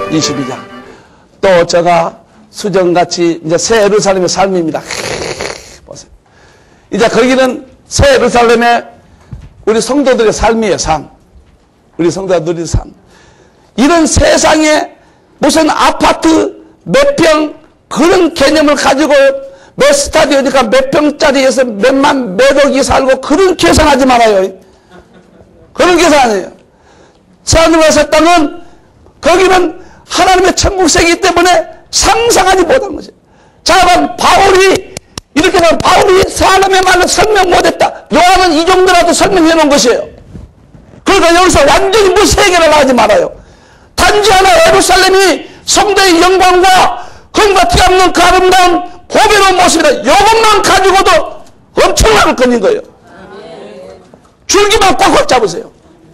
22장. 또 제가 수정같이 이제 새 예루살렘의 삶입니다. 보세요. 이제 거기는 새 예루살렘의 우리 성도들의 삶이에요, 삶. 우리 성도가 누리는 삶. 이런 세상에 무슨 아파트 몇 평 그런 개념을 가지고 몇 스타디오니까 몇 평짜리에서 몇만 몇억이 살고 그런 계산하지 말아요. 그런 계산이에요. 새하늘과 땅은 거기는 하나님의 천국세이기 때문에 상상하지 못한 것이에요. 자, 바울이 이렇게 하면 바울이 사람의 말로 설명 못했다. 요한은 이 정도라도 설명해 놓은 것이에요. 그러니까 여기서 완전히 무세계를 하지 말아요. 단지 하나 예루살렘이 성도의 영광과 그것과 티없는 그 아름다운 보배로운 모습이다. 이것만 가지고도 엄청나게 걸린 거예요. 줄기만 꽉꽉 잡으세요.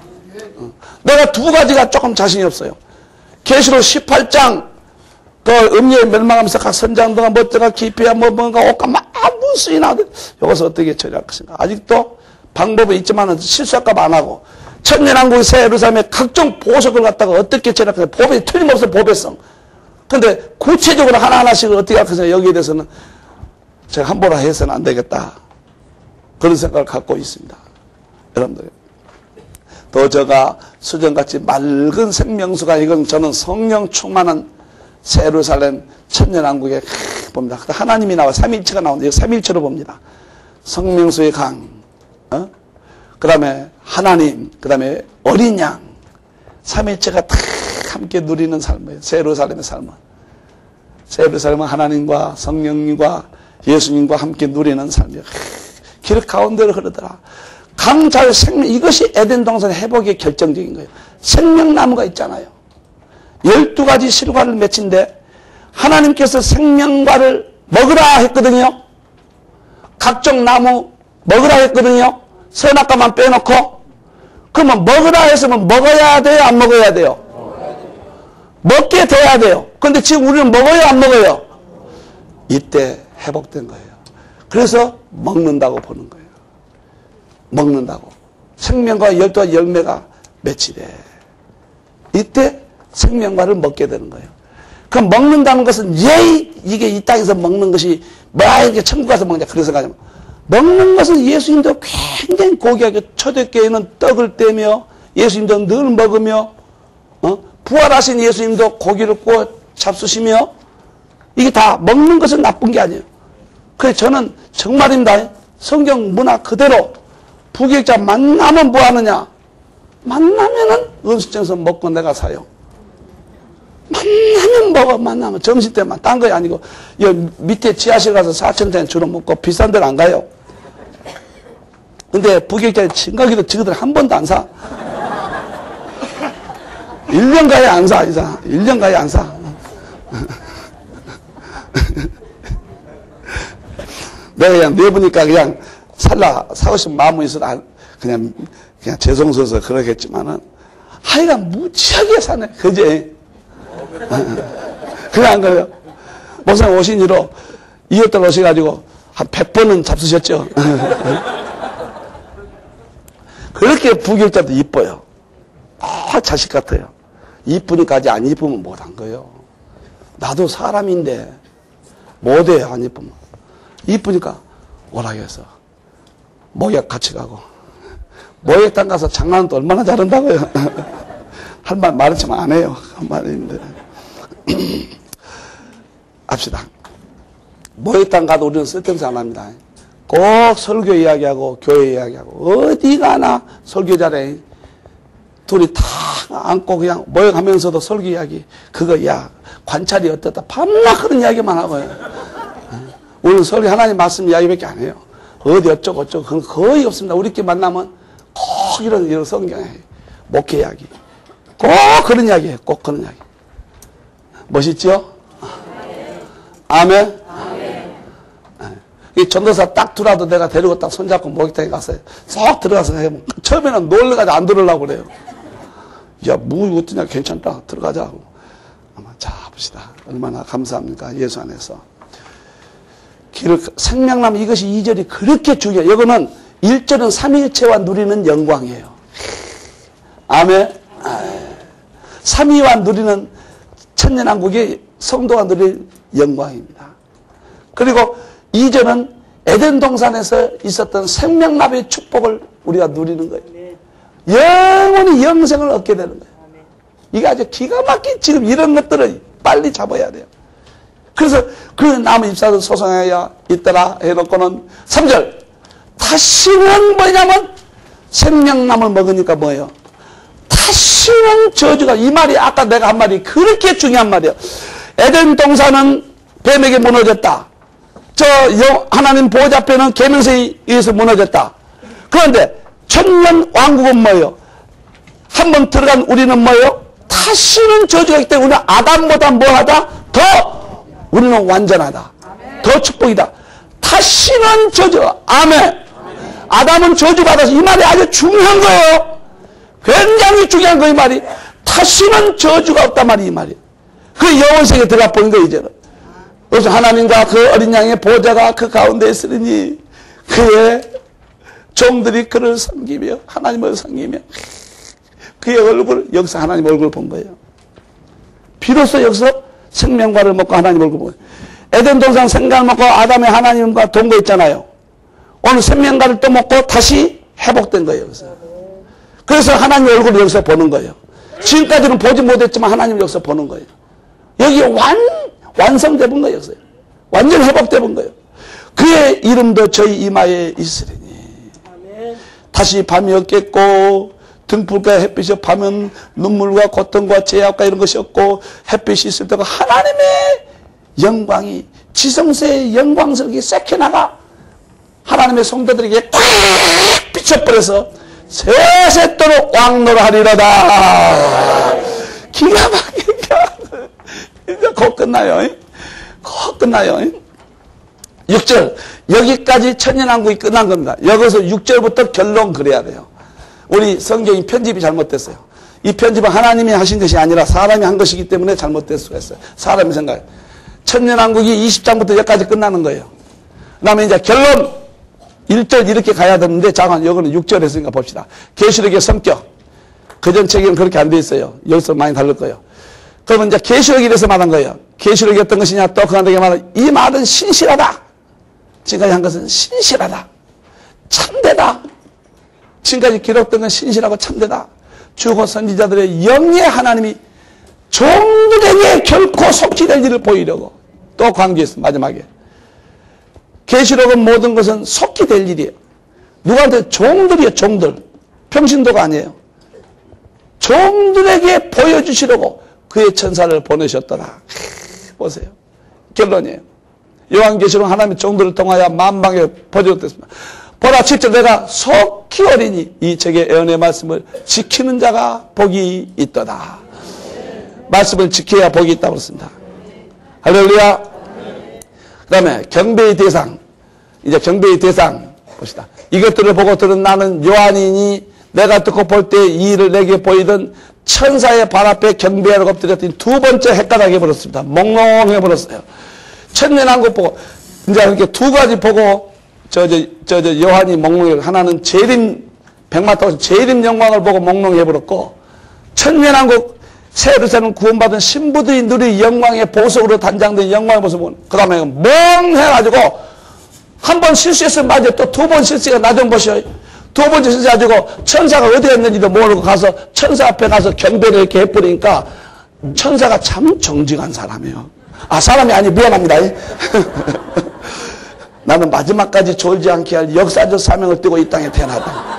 내가 두 가지가 조금 자신이 없어요. 계시록 18장 그 음녀에 멸망하면서 각 선장들과 멋대가 깊이야 뭔가 옷가 막 무수히 나오는데 이것을 어떻게 처리할 것인가. 아직도 방법은 있지만 실수할까 안 하고 천년왕국의 새 예루살렘의 각종 보석을 갖다가 어떻게 처리할 것인가. 보배 틀림없어 보배성. 근데 구체적으로 하나하나씩 어떻게 할 것인가 여기에 대해서는 제가 함부로 해서는 안 되겠다. 그런 생각을 갖고 있습니다. 여러분들. 또 제가 수정같이 맑은 생명수가 이건 저는 성령 충만한 새 예루살렘 천년왕국에 봅니다. 하나님이 나와 삼위일체가 나오는데 삼위일체로 봅니다. 성명수의 강, 그 다음에 하나님, 그 다음에 어린 양, 삼위일체가 다 함께 누리는 삶이에요. 새 예루살렘의 삶은. 새 예루살렘은 하나님과 성령님과 예수님과 함께 누리는 삶이에요. 길 가운데로 흐르더라. 강잘 생명, 이것이 에덴 동산의 회복의 결정적인 거예요. 생명나무가 있잖아요. 12가지 실과를 맺힌데 하나님께서 생명과를 먹으라 했거든요. 각종 나무 먹으라 했거든요. 선악과만 빼놓고. 그러면 먹으라 했으면 먹어야 돼요, 안 먹어야 돼요? 먹게 돼야 돼요. 그런데 지금 우리는 먹어요, 안 먹어요? 이때 회복된 거예요. 그래서 먹는다고 보는 거예요. 먹는다고. 생명과 12가지 열매가 맺히래. 이때 생명과를 먹게 되는 거예요. 그럼 먹는다는 것은 이게 이 땅에서 먹는 것이 뭐야 이렇게 천국 가서 먹냐 그래서 가지고 먹는 것은 예수님도 굉장히 고귀하게 초대교회는 떡을 떼며 예수님도 늘 먹으며 부활하신 예수님도 고기를 구워 잡수시며 이게 다 먹는 것은 나쁜 게 아니에요. 그래서 저는 정말입니다. 성경 문화 그대로 부교육자 만나면 뭐 하느냐? 만나면은 음식점에서 먹고 내가 사요. 만나면 먹어, 만나면. 점심때만. 딴 거 아니고, 여기 밑에 지하실 가서 4,000원짜리 주로 먹고 비싼 데는 안 가요. 근데 부교육자에 진가기도 지그들 한 번도 안 사. 1년 가야 안 사, 이사. 1년 가야 안 사. 내가 그냥 내보니까 그냥 사고 싶은 마음이 있어도 그냥 죄송스러워서 그러겠지만은 하여간 무지하게 사네. 그제? 그래 안 그래요? 목사님 오신 이로 2월달 오셔가지고 한 100번은 잡수셨죠? 그렇게 부교육자도 이뻐요. 자식 같아요. 이쁘니까 아직 안 이쁘면 못한 거예요. 나도 사람인데 못해요, 안 이쁘면. 이쁘니까 오라고 해서 목욕 같이 가고 목욕탕 가서 장난도 얼마나 잘한다고요. 할 말 말했지만 안 해요. 한 말인데 합시다. 목욕탕 가도 우리는 쓸데없이 안 합니다. 꼭 설교 이야기하고 교회 이야기하고 어디 가나 설교 잘해. 둘이 다 앉고 그냥 모욕하면서도 설교 이야기 그거 야 관찰이 어떻다 밤낮 그런 이야기만 하고요. 우리는 설교 하나님 말씀 이야기밖에 안 해요. 어디 어쩌고 어쩌고 그건 거의 없습니다. 우리끼리 만나면 꼭 이런 성경 목회 이야기 꼭 그런 이야기 해요. 꼭 그런 이야기. 멋있죠? 아멘. 이 전도사 딱 들어와도 내가 데리고 딱 손잡고 목욕탕에 갔어요. 쏙 들어가서 해요. 처음에는 놀래가지고 안 들으려고 그래요. 야, 뭐 어떠냐 괜찮다 들어가자. 자 봅시다. 얼마나 감사합니까 예수 안에서. 생명나무 이것이 2절이 그렇게 중요해요. 이거는 1절은 삼위일체와 누리는 영광이에요. 아멘. 삼위와 누리는 천년왕국이 성도가 누릴 영광입니다. 그리고 이제는 에덴 동산에서 있었던 생명나무의 축복을 우리가 누리는 거예요. 영원히 영생을 얻게 되는 거예요. 이게 아주 기가 막힌 지금 이런 것들을 빨리 잡아야 돼요. 그래서 그 나무 잎사도 소송하여 있더라 해놓고는 3절 다시는 뭐냐면 생명나무를 먹으니까 뭐예요? 다시는 저주가 이 말이 아까 내가 한 말이 그렇게 중요한 말이에요. 에덴 동산은 뱀에게 무너졌다. 하나님 보호자 앞에는 계명서에 의해서 무너졌다. 그런데 천년 왕국은 뭐예요? 한번 들어간 우리는 뭐예요? 다시는 저주가 있기 때문에 우리는 아담보다 뭐하다? 더 우리는 완전하다. 더 축복이다. 다시는 저주. 아멘. 아담은 저주받아서 이 말이 아주 중요한 거예요. 굉장히 중요한 거 이 말이. 다시는 저주가 없단 말이 이 말이. 그 영원세계에 들어가 보는 거 이제는. 그래서 하나님과 그 어린 양의 보좌가 그 가운데 있으니 그의 종들이 그를 섬기며 하나님을 섬기며 그의 얼굴 여기서 하나님 얼굴을 본 거예요. 비로소 여기서 생명과를 먹고 하나님 얼굴을 본 거예요. 에덴 동산 생강을 먹고 아담의 하나님과 동거 있잖아요. 오늘 생명과를 또 먹고 다시 회복된 거예요. 여기서. 그래서 하나님 얼굴을 여기서 보는 거예요. 지금까지는 보지 못했지만 하나님 여기서 보는 거예요. 여기 완성되는 거예요. 여기서. 완전 회복되는 거예요. 그의 이름도 저희 이마에 있으리니 다시 밤이 없겠고 등불과 햇빛이 밤은 눈물과 고통과 죄악과 이런 것이 없고 햇빛이 있을 때가 하나님의 영광이 지성소의 영광스럽게 새겨나가 하나님의 성도들에게 꽉 비춰버려서 세세토록 왕노라하리로다. 기가 막히니까 이제 곧 끝나요. 곧 끝나요. 6절 여기까지 천년왕국이 끝난 겁니다. 여기서 6절부터 결론 그래야 돼요. 우리 성경이 편집이 잘못됐어요. 이 편집은 하나님이 하신 것이 아니라 사람이 한 것이기 때문에 잘못될 수가 있어요. 사람이 생각해. 천년왕국이 20장부터 여기까지 끝나는 거예요. 그 다음에 이제 결론 1절 이렇게 가야 되는데 잠깐 여기는 6절 했으니까 봅시다. 계시록의 성격. 그전 책에는 그렇게 안 돼 있어요. 여기서 많이 다를 거예요. 그러면 이제 계시록이 이래서 말한 거예요. 계시록이 어떤 것이냐 또 그한테 말은 이 말은 신실하다. 지금까지 한 것은 신실하다. 참되다. 지금까지 기록된 건 신실하고 참되다. 주고 선지자들의 영의 하나님이 종들에게 결코 속지될 일을 보이려고 또 강조했어. 마지막에. 계시록은 모든 것은 속히 될 일이에요. 누구한테? 종들이에요. 종들. 평신도가 아니에요. 종들에게 보여주시려고 그의 천사를 보내셨더라. 보세요. 결론이에요. 요한계시록 하나님의 종들을 통하여 만방에 보여줬습니다. 보라 7절 내가 속히 오리니 이 책의 예언의 말씀을 지키는 자가 복이 있도다. 말씀을 지켜야 복이 있다고 그랬습니다. 할렐루야. 그 다음에 경배의 대상. 이제 경배의 대상 봅시다. 이것들을 보고 들은 나는 요한이니 내가 듣고 볼 때 이 일을 내게 보이던 천사의 발 앞에 경배하러 엎드렸더니 두 번째 헷갈하게 버렸습니다. 몽롱해 버렸어요. 천년왕국 보고 이제 이렇게 두 가지 보고 요한이 몽롱해. 하나는 재림 백마타고 재림 영광을 보고 몽롱해 버렸고 천년왕국 새 예루살렘 구원받은 신부들이 누릴 영광의 보석으로 단장된 영광의 모습은 그 다음에 멍해가지고 한 번 실수했으면 맞아. 또 두 번 실수가 나중 보셔. 두 번째 실수해가지고 천사가 어디 갔는지도 모르고 가서 천사 앞에 가서 경배를 이렇게 해버리니까 천사가 참 정직한 사람이에요. 아, 사람이 아니 미안합니다. 나는 마지막까지 졸지 않게 할 역사적 사명을 띠고 이 땅에 태어났다.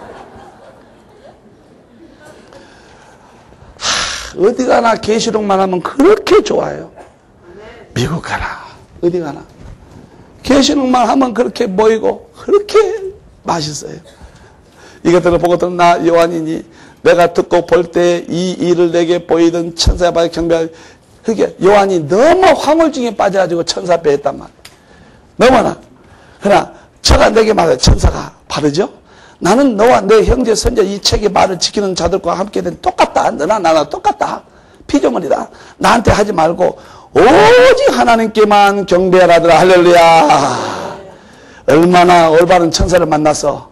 어디 가나 계시록만 하면 그렇게 좋아요. 미국 가라. 어디 가나. 계시록만 하면 그렇게 모이고 그렇게 맛있어요. 이것들을 보고는 나 요한이니 내가 듣고 볼 때 이 일을 내게 보이던 천사 앞에 경배하여 그게 요한이 너무 황홀증에 빠져가지고 천사 앞에 했단 말이에요. 너무나. 그러나 저가 내게 말해요. 천사가 바르죠? 나는 너와 내 형제 선자 이 책의 말을 지키는 자들과 함께 된 똑같다. 너나 나나 똑같다. 피조물이다. 나한테 하지 말고 오직 하나님께만 경배하라더라. 할렐루야. 얼마나 올바른 천사를 만나서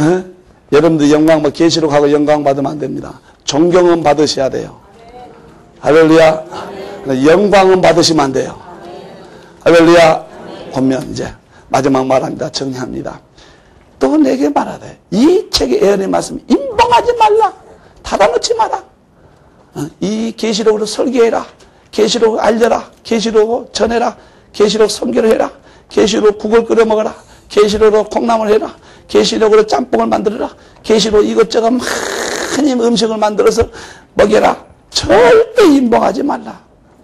여러분들 영광 계시록하고 영광 받으면 안 됩니다. 존경은 받으셔야 돼요. 할렐루야. 영광은 받으시면 안 돼요. 할렐루야. 보면 이제 마지막 말합니다. 정리합니다. 또 내게 말하되 이 책의 예언의 말씀 임봉하지 말라. 닫아놓지 마라. 이 계시록으로 설계해라. 계시록 알려라. 계시록 전해라. 계시록 선교를 해라. 계시록 국을 끓여 먹어라. 계시록으로 콩나물 해라. 계시록으로 짬뽕을 만들어라. 계시록 이것저것 많이 음식을 만들어서 먹여라. 절대 임봉하지 말라.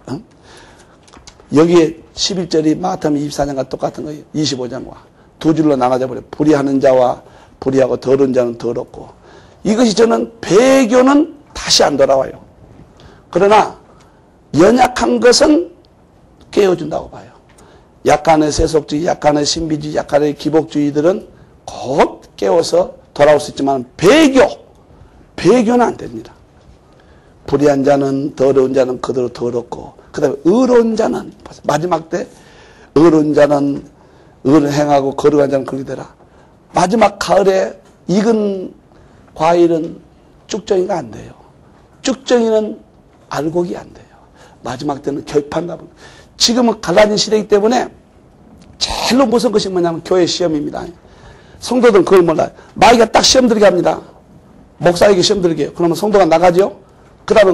여기에 11절이 마태음 24장과 똑같은 거예요. 25장과 두 줄로 나눠져 버려요. 불의하는 자와 불의하고 더러운 자는 더럽고. 이것이 저는 배교는 다시 안 돌아와요. 그러나 연약한 것은 깨워준다고 봐요. 약간의 세속주의, 약간의 신비주의, 약간의 기복주의들은 곧 깨워서 돌아올 수 있지만 배교는 안 됩니다. 불의한 자는 더러운 자는 그대로 더럽고, 그 다음에 의로운 자는 마지막 때 의로운 자는 의를 행하고 거룩한 자는 그렇게 되라. 마지막 가을에 익은 과일은 쭉정이가 안 돼요. 쭉정이는 알곡이 안 돼요. 마지막 때는 결판가 봅니다. 지금은 갈라진 시대이기 때문에 제일로 무서운 것이 뭐냐면 교회 시험입니다. 성도들은 그걸 몰라요. 마귀가 딱 시험 들게 합니다. 목사에게 시험 들게 해요. 그러면 성도가 나가죠. 그 다음에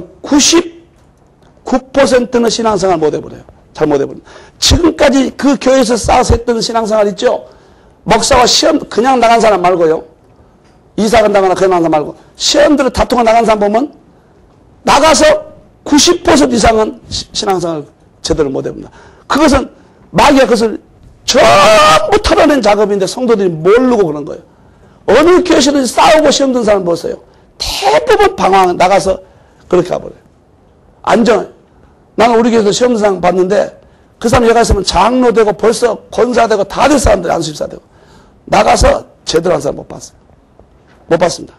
99%는 신앙생활 못 해버려요. 잘 못 해버려요. 지금까지 그 교회에서 쌓아서 했던 신앙생활 있죠. 목사와 시험 그냥 나간 사람 말고요. 이사 간다거나 그냥 나간 사람 말고 시험들을 다투고 나간 사람 보면 나가서 90% 이상은 신앙생활 제대로 못 해봅니다. 그것은 마귀가 그것을 전부 털어낸 작업인데 성도들이 모르고 그런 거예요. 어느 교회에서든 싸우고 시험 든 사람 보세요. 대부분 방황 나가서 그렇게 가버려요. 안전. 나는 우리 교회에서 시험 든 사람 봤는데 그 사람 여기 있으면 장로 되고 벌써 권사되고 다 될 사람들이 안수집사 되고 나가서 제대로 한 사람 못 봤어요. 못 봤습니다.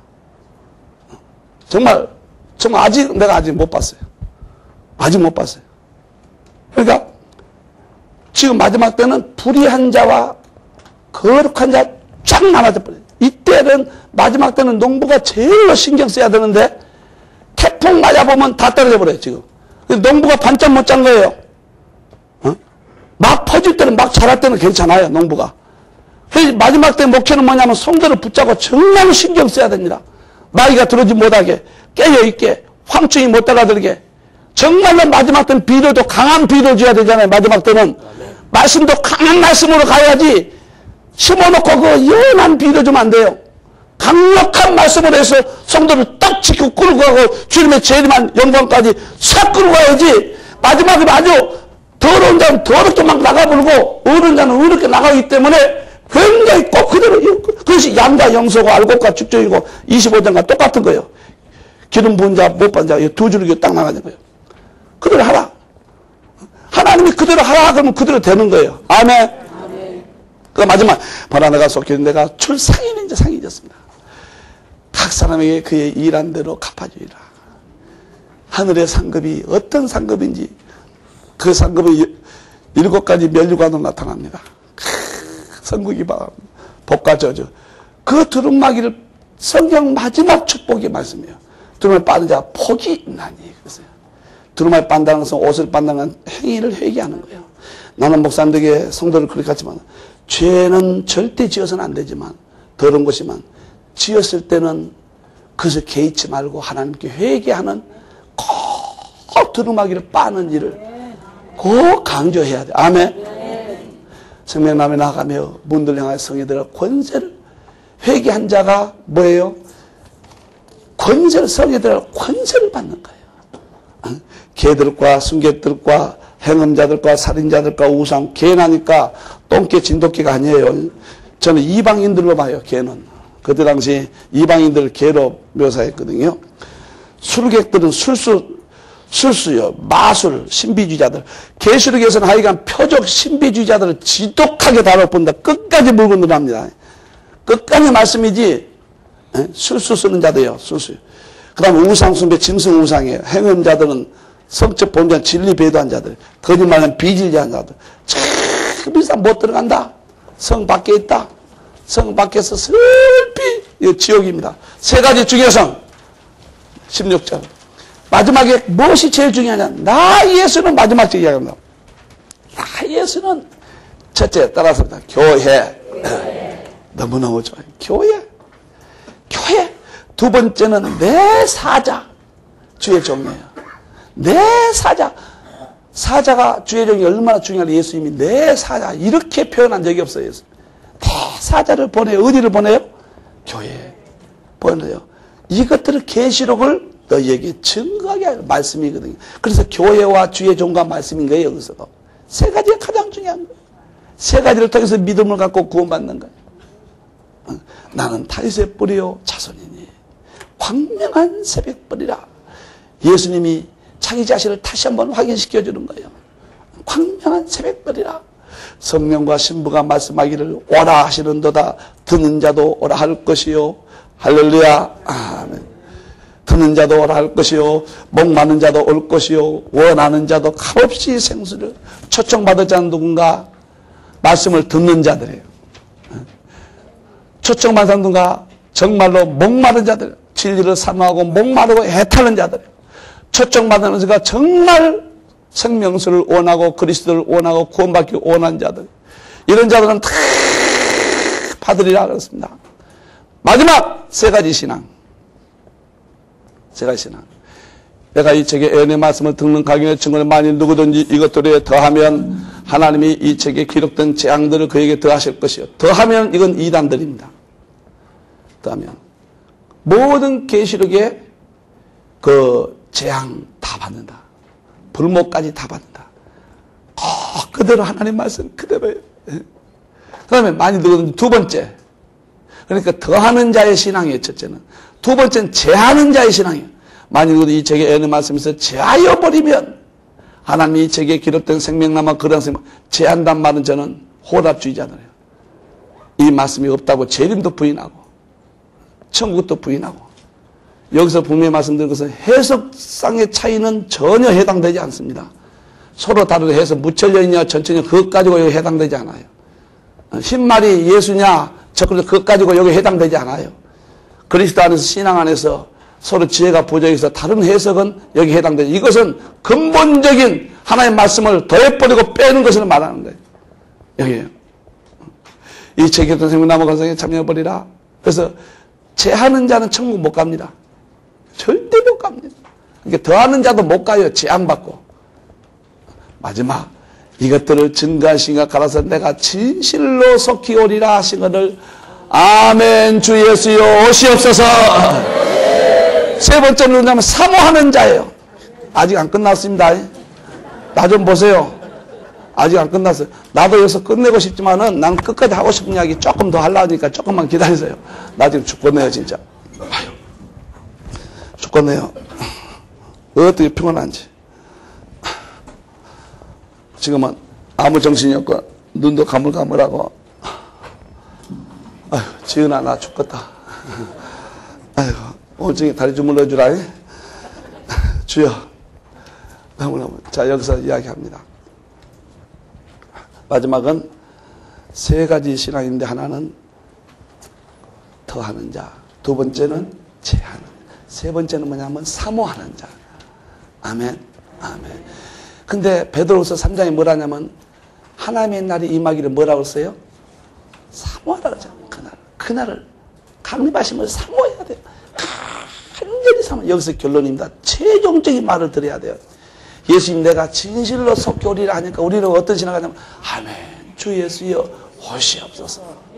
정말 내가 아직 못 봤어요. 아직 못 봤어요. 그러니까 지금 마지막 때는 불의한 자와 거룩한 자 쫙 나눠져 버려요. 이때는 마지막 때는 농부가 제일로 신경 써야 되는데 태풍 맞아보면 다 떨어져 버려요. 지금 농부가 반짝 못 잔 거예요. 막 퍼질 때는 막 자랄 때는 괜찮아요. 농부가. 마지막 때 목표는 뭐냐면 성도를 붙잡고 정말 신경 써야 됩니다. 마귀가 들어오지 못하게 깨어있게 황충이 못 따라들게 정말로 마지막 때는 비료도 강한 비료 줘야 되잖아요. 마지막 때는 말씀도 강한 말씀으로 가야지 심어놓고 그 연한 비료 주면 안 돼요. 강력한 말씀으로 해서 성도를 딱 지키고 끌고 가고 주님의 재림한 영광까지 싹 끌고 가야지. 마지막에 아주 더러운 자는 더럽게 막 나가버리고 의로운 자는 의롭게 나가기 때문에 굉장히 꼭 그대로 그것이 양과 영소고 알곡과 축적이고 25장과 똑같은 거예요. 기름 부은 자 못 받은 자 두 줄기 딱 나가는 거예요. 그대로 하라. 하나님이 그대로 하라 그러면 그대로 되는 거예요. 아멘. 그 마지막 바라 내가 속해 내가 출상인인지 상인이었습니다. 각 사람에게 그의 일한 대로 갚아주리라. 하늘의 상급이 어떤 상급인지 그 상급이 7가지 면류관으로 나타납니다. 선국이 복과 저주. 그 두루마기를 성경 마지막 축복의 말씀이에요. 두루마기 빠는 자가 복이 있나니. 그랬어요. 두루마기 빤다는 것은 옷을 빤다는 행위를 회개하는 거예요. 나는 목사님들에게 성도를 그렇게 하지만 죄는 절대 지어서는 안 되지만 더러운 것이만 지었을 때는 그것을 개의치 말고 하나님께 회개하는 꼭 두루마기를 빠는 일을 꼭 강조해야 돼. 아멘. 생명남에 나가며 문들 향하여 성의들의 권세를 회개한 자가 뭐예요? 권세를 성의들의 권세를 받는 거예요. 개들과 순개들과 행음자들과 살인자들과 우상 개나니까 똥개 진돗개가 아니에요. 저는 이방인들로 봐요. 개는 그때 당시 이방인들을 개로 묘사했거든요. 술객들은 술수요, 마술, 신비주의자들. 계시록에서는 하여간 표적 신비주의자들을 지독하게 다뤄본다. 끝까지 물고 늘어납니다. 끝까지 말씀이지. 술수 쓰는 자들이에요. 술수. 그 다음에 우상숭배, 짐승우상이에요. 행음자들은 성적 본전 진리 배도한 자들, 거짓말하는 비질리한 자들. 참 이상 못 들어간다. 성 밖에 있다. 성 밖에서 슬피 지옥입니다. 3가지 중에서 16절 마지막에 무엇이 제일 중요하냐? 나 예수는 마지막 때 이야기합니다. 나 예수는 첫째 따라서입니다. 교회. 너무너무 좋아요. 교회. 두 번째는 내 사자. 주의 종이에요. 내 사자. 사자가 주의 종이 얼마나 중요한지 예수님이 내 사자 이렇게 표현한 적이 없어요. 예수님. 내 사자를 보내요. 어디를 보내요? 교회에 보내요. 이것들을 계시록을 너희에게 증거하게 할 말씀이거든요. 그래서 교회와 주의 종과 말씀인 거예요. 여기서도 세 가지가 가장 중요한 거예요. 세 가지를 통해서 믿음을 갖고 구원받는 거예요. 나는 다윗의 뿌리요 자손이니 광명한 새벽벌이라. 예수님이 자기 자신을 다시 한번 확인시켜 주는 거예요. 광명한 새벽벌이라. 성령과 신부가 말씀하기를 오라 하시는도다. 듣는 자도 오라 할 것이요. 할렐루야. 아멘. 듣는 자도 오라 할 것이요. 목마른 자도 올 것이요. 원하는 자도 값없이 생수를. 초청받았지 않은 누군가? 말씀을 듣는 자들이에요. 초청받은 사람 누군가? 정말로 목마른 자들. 진리를 사모하고 목마르고 애타는 자들이에요. 초청받은 자가 정말 생명수를 원하고 그리스도를 원하고 구원받기 원하는 자들. 이런 자들은 다 받으리라 그랬습니다. 마지막 세 가지 신앙. 세 가지 신앙. 내가 이 책의 애언의 말씀을 듣는 각인의 증거를 만일 누구든지 이것들에 더하면 하나님이 이 책에 기록된 재앙들을 그에게 더하실 것이요. 더하면 이건 이단들입니다. 더하면 모든 계시록에 그 재앙 다 받는다. 불목까지 다 받는다. 그대로 하나님 말씀 그대로예요. 그 다음에 많이 들거든요. 두 번째. 그러니까 더하는 자의 신앙이에요. 첫째는. 두 번째는 제하는 자의 신앙이에요. 만일 이 책에 애는 말씀에서 제하여 버리면 하나님이 이 책에 기록된 생명나마 그런 생명 제한단 말은 저는 호답주의자들이에요. 이 말씀이 없다고 재림도 부인하고 천국도 부인하고 여기서 분명히 말씀드린 것은 해석상의 차이는 전혀 해당되지 않습니다. 서로 다르게 해서 무천년이냐 전천년 그것 가지고 여기 해당되지 않아요. 흰말이 예수냐 저것 그것 가지고 여기 해당되지 않아요. 그리스도 안에서 신앙 안에서 서로 지혜가 부족해서 다른 해석은 여기 해당되죠. 이것은 근본적인 하나님의 말씀을 더해버리고 빼는 것을 말하는 거예요. 여기에요. 이 책에 어떤 생명나무 건성에 참여해버리라. 그래서 제하는 자는 천국 못 갑니다. 절대 못 갑니다. 그러니까 더하는 자도 못 가요. 재앙받고. 마지막 이것들을 증거하시니가 가라서 내가 진실로 속히 오리라 하신 것을 아멘 주 예수여 오시옵소서. 세 번째는 뭐냐면 사모하는 자예요. 아직 안 끝났습니다. 나 좀 보세요. 아직 안 끝났어요. 나도 여기서 끝내고 싶지만은 난 끝까지 하고 싶은 이야기 조금 더 하려니까 조금만 기다리세요. 나 지금 죽겠네요 진짜. 아유, 죽겠네요. 어떻게 평온한지. 지금은 아무 정신이 없고 눈도 가물가물하고 아유 지은아 나 죽겠다. 아이고 오늘 저기 다리 주물러 주라. 주여. 너무너무. 자 여기서 이야기합니다. 마지막은 세 가지 신앙인데 하나는 더하는 자, 두 번째는 제하는 자, 세 번째는 뭐냐면 사모하는 자. 아멘. 아멘. 근데 베드로후서 3장에 뭐라냐면 하나님의 날이 임하기를 뭐라고 써요? 사모하라 그러잖아요. 그날을 강림하심을 사모해야 돼요. 간절히 사모. 여기서 결론입니다. 최종적인 말을 드려야 돼요. 예수님 내가 진실로 속히 오리라 하니까 우리는 어떤 신앙을 하냐면 아멘 주 예수여 오시옵소서.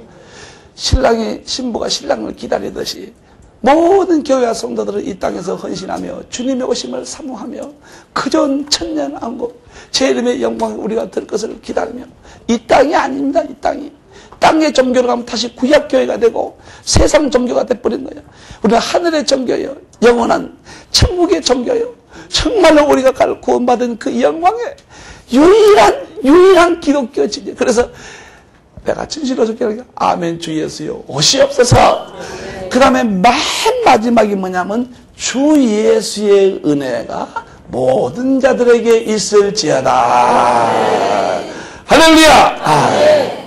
신부가 신랑을 기다리듯이 모든 교회와 성도들은 이 땅에서 헌신하며 주님의 오심을 사모하며 그전 천년왕국 제 이름의 영광을 우리가 들 것을 기다리며 이 땅이 아닙니다. 이 땅이 땅의 종교로 가면 다시 구약교회가 되고 세상 종교가 돼버린 거예요. 우리는 하늘의 종교예요. 영원한 천국의 종교예요. 정말로 우리가 구원받은 그 영광의 유일한 기독교 진리. 그래서 내가 진실로 속히 아멘 주 예수여 오시옵소서. 그 다음에 맨 마지막이 뭐냐면 주 예수의 은혜가 모든 자들에게 있을지어다. 할렐루야.